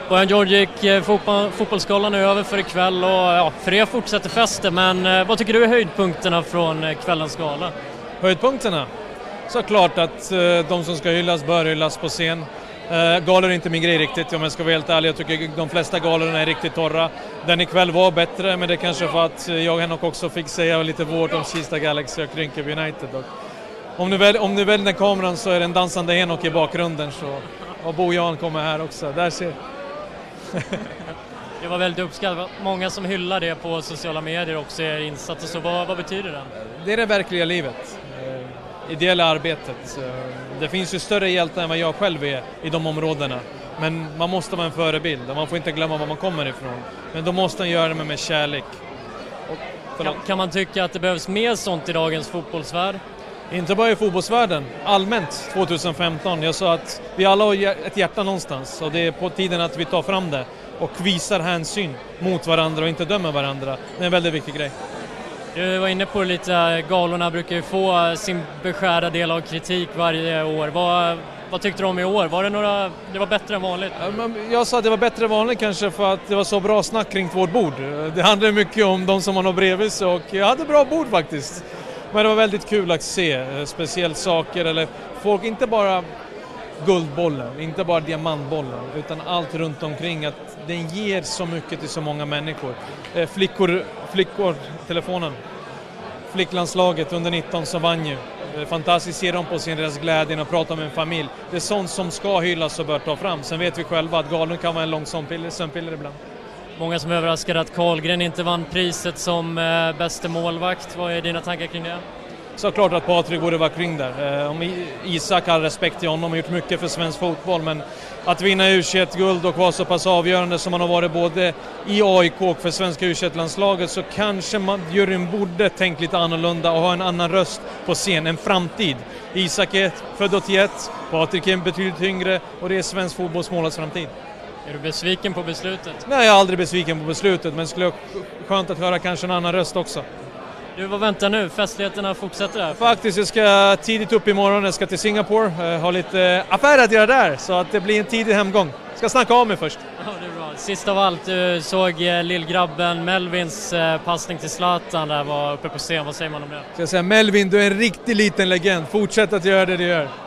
Bojan Djordjic, fotbollsgalan är över för ikväll och ja, för er fortsätter festen, men vad tycker du är höjdpunkterna från kvällens gala? Höjdpunkterna? Såklart att de som ska hyllas bör hyllas på scen. Galor är inte min grej riktigt, om jag ska vara helt ärlig. Jag tycker de flesta galorna är riktigt torra. Den ikväll var bättre, men det kanske för att jag och Henok också fick säga lite vårt om Kista Galaxy och Rinkeby United. Om du väljer den kameran så är det en dansande Henok i bakgrunden, så, och Bojan kommer här också. Där ser. Det var väldigt uppskattat. Många som hyllar det på sociala medier också är insatta. Så vad betyder det? Det är det verkliga livet. Ideella arbetet. Det finns ju större hjältar än vad jag själv är i de områdena. Men man måste vara en förebild och man får inte glömma var man kommer ifrån. Men då måste man göra det med kärlek. Kan man tycka att det behövs mer sånt i dagens fotbollsvärld? Inte bara i fotbollsvärlden, allmänt 2015. Jag sa att vi alla har ett hjärta någonstans och det är på tiden att vi tar fram det och visar hänsyn mot varandra och inte dömer varandra. Det är en väldigt viktig grej. Du var inne på lite, galorna brukar ju få sin beskärda del av kritik varje år. Vad tyckte du om i år? Det var bättre än vanligt? Jag sa att det var bättre än vanligt kanske för att det var så bra snack kring vårt bord. Det handlade mycket om de som var något bredvid sig och jag hade bra bord faktiskt. Men det var väldigt kul att se speciellt saker eller folk, inte bara guldbollen, inte bara diamantbollen utan allt runt omkring, att den ger så mycket till så många människor. Telefonen. Flicklandslaget under 19 som vann ju. Fantastiskt ser de på sin deras glädje och prata med en familj. Det är sånt som ska hyllas och bör ta fram. Sen vet vi själva att galen kan vara en lång sömnpiller ibland. Många som överraskade att Karlgren inte vann priset som bästa målvakt. Vad är dina tankar kring det? Såklart att Patrik borde vara kring där. Om Isak har respekt till honom och gjort mycket för svensk fotboll, men att vinna U21-guld och vara så pass avgörande som man har varit både i AIK och för svenska U21-landslaget, så kanske juryn borde tänkt lite annorlunda och ha en annan röst på scen, en framtid. Isak är född 81, Patrik är betydligt yngre och det är svensk fotbollsmålets framtid. Är du besviken på beslutet? Nej, jag är aldrig besviken på beslutet, men skulle skönt att höra kanske en annan röst också. Du, vad väntar nu? Festligheterna fortsätter där? Faktiskt, jag ska tidigt upp imorgon. Jag ska till Singapore. Ha lite affärer att göra där, så att det blir en tidig hemgång. Ska snacka av mig först. Ja, det är bra. Sist av allt, du såg lillgrabben Melvins passning till Zlatan där var uppe på scen. Vad säger man om det? Ska jag säga, Melvin, du är en riktigt liten legend. Fortsätt att göra det du gör.